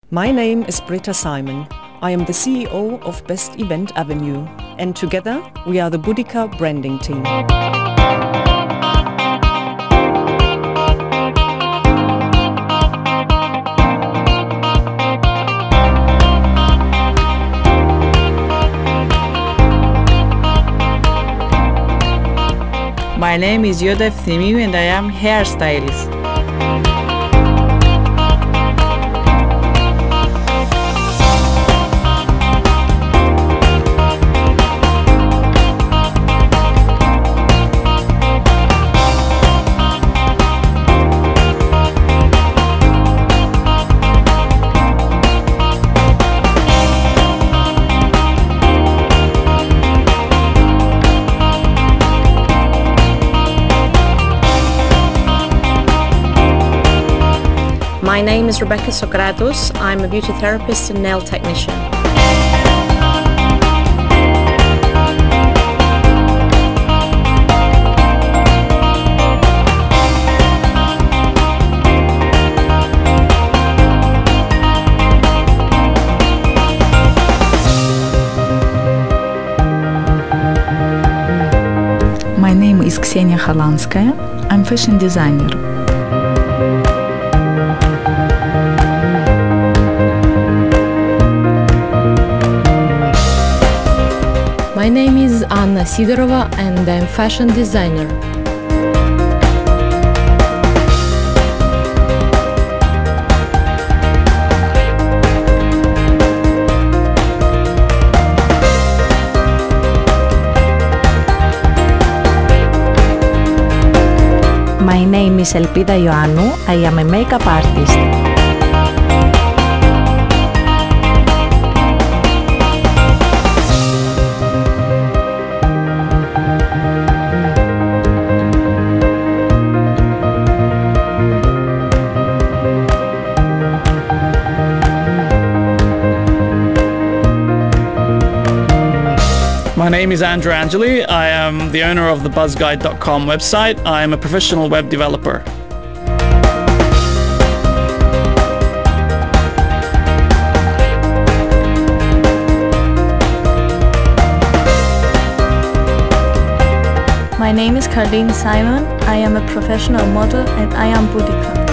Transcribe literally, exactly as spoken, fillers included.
My name is Britta Simon. I am the C E O of Best Event Avenue, and together we are the Boudica branding team. My name is Yoda Eftimiou and I am hairstylist. My name is Rebecca Sokratos. I'm a beauty therapist and nail technician. My name is Ksenia Khalanskaya. I'm fashion designer. My name is Anna Sidorova and I'm fashion designer. My name is Elpida Ioannou. I am a makeup artist. My name is Andrew Angeli. I am the owner of the buzzguide dot com website. I am a professional web developer. My name is Carleen Simon. I am a professional model and I am Boudica.